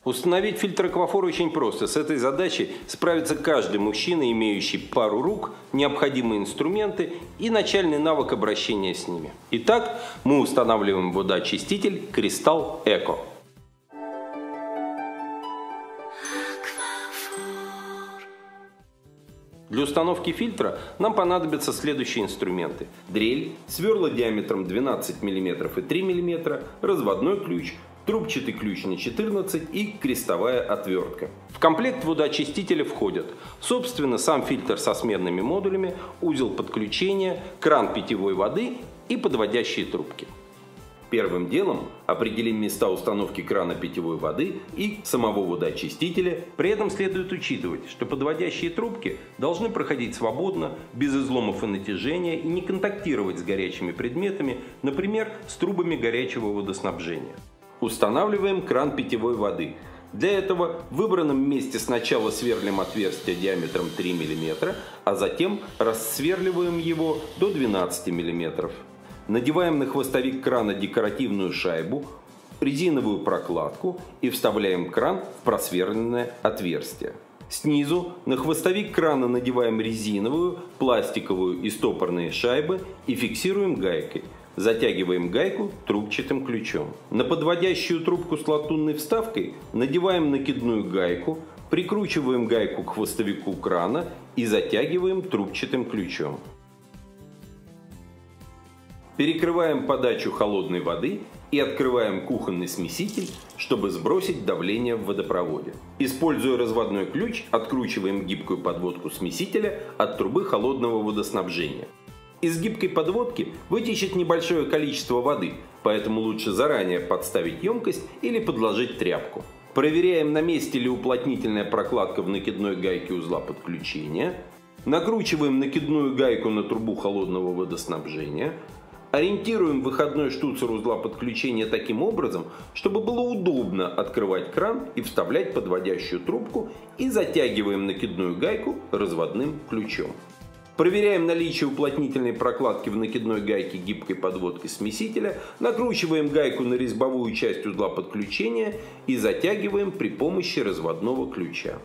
Установить фильтр аквафор очень просто. С этой задачей справится каждый мужчина, имеющий пару рук, необходимые инструменты и начальный навык обращения с ними. Итак, мы устанавливаем водоочиститель Crystal Eco. Для установки фильтра нам понадобятся следующие инструменты: дрель, сверла диаметром 12 мм и 3 мм, разводной ключ, трубчатый ключ на 14 и крестовая отвертка. В комплект водоочистителя входят, собственно, сам фильтр со сменными модулями, узел подключения, кран питьевой воды и подводящие трубки. Первым делом определим места установки крана питьевой воды и самого водоочистителя. При этом следует учитывать, что подводящие трубки должны проходить свободно, без изломов и натяжения и не контактировать с горячими предметами, например, с трубами горячего водоснабжения. Устанавливаем кран питьевой воды. Для этого в выбранном месте сначала сверлим отверстие диаметром 3 мм, а затем рассверливаем его до 12 мм. Надеваем на хвостовик крана декоративную шайбу, резиновую прокладку и вставляем кран в просверленное отверстие. Снизу на хвостовик крана надеваем резиновую, пластиковую и стопорные шайбы и фиксируем гайкой. Затягиваем гайку трубчатым ключом. На подводящую трубку с латунной вставкой надеваем накидную гайку, прикручиваем гайку к хвостовику крана и затягиваем трубчатым ключом. Перекрываем подачу холодной воды и открываем кухонный смеситель, чтобы сбросить давление в водопроводе. Используя разводной ключ, откручиваем гибкую подводку смесителя от трубы холодного водоснабжения. Из гибкой подводки вытечет небольшое количество воды, поэтому лучше заранее подставить емкость или подложить тряпку. Проверяем, на месте ли уплотнительная прокладка в накидной гайке узла подключения. Накручиваем накидную гайку на трубу холодного водоснабжения. Ориентируем выходной штуцер узла подключения таким образом, чтобы было удобно открывать кран и вставлять подводящую трубку, и затягиваем накидную гайку разводным ключом. Проверяем наличие уплотнительной прокладки в накидной гайке гибкой подводки смесителя, накручиваем гайку на резьбовую часть узла подключения и затягиваем при помощи разводного ключа.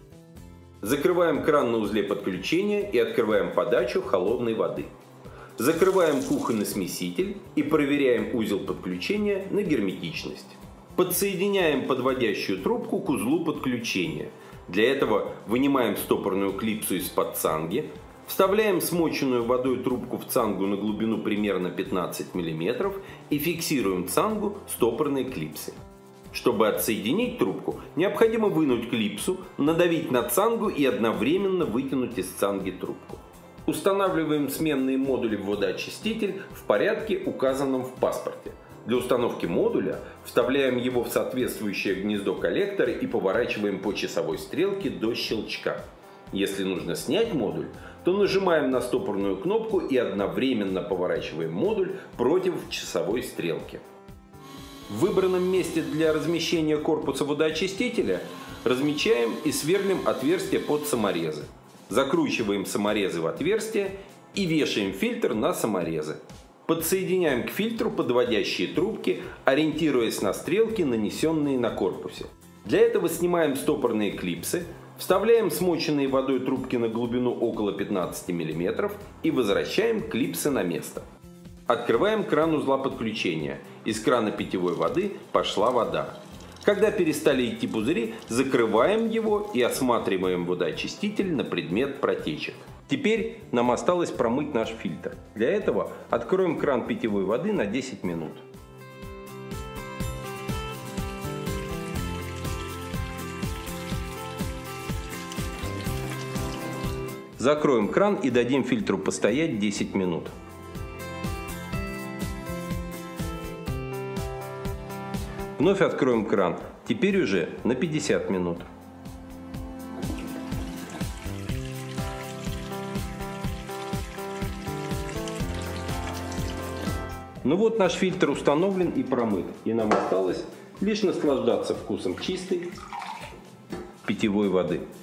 Закрываем кран на узле подключения и открываем подачу холодной воды. Закрываем кухонный смеситель и проверяем узел подключения на герметичность. Подсоединяем подводящую трубку к узлу подключения. Для этого вынимаем стопорную клипсу из-под цанги, вставляем смоченную водой трубку в цангу на глубину примерно 15 мм и фиксируем цангу стопорной клипсой. Чтобы отсоединить трубку, необходимо вынуть клипсу, надавить на цангу и одновременно вытянуть из цанги трубку. Устанавливаем сменные модули в водоочиститель в порядке, указанном в паспорте. Для установки модуля вставляем его в соответствующее гнездо коллектора и поворачиваем по часовой стрелке до щелчка. Если нужно снять модуль, то нажимаем на стопорную кнопку и одновременно поворачиваем модуль против часовой стрелки. В выбранном месте для размещения корпуса водоочистителя размечаем и сверлим отверстия под саморезы. Закручиваем саморезы в отверстие и вешаем фильтр на саморезы. Подсоединяем к фильтру подводящие трубки, ориентируясь на стрелки, нанесенные на корпусе. Для этого снимаем стопорные клипсы, вставляем смоченные водой трубки на глубину около 15 мм и возвращаем клипсы на место. Открываем кран узла подключения. Из крана питьевой воды пошла вода. Когда перестали идти пузыри, закрываем его и осматриваем водоочиститель на предмет протечек. Теперь нам осталось промыть наш фильтр. Для этого откроем кран питьевой воды на 10 минут. Закроем кран и дадим фильтру постоять 10 минут. Вновь откроем кран, теперь уже на 50 минут. Ну вот наш фильтр установлен и промыт, и нам осталось лишь наслаждаться вкусом чистой питьевой воды.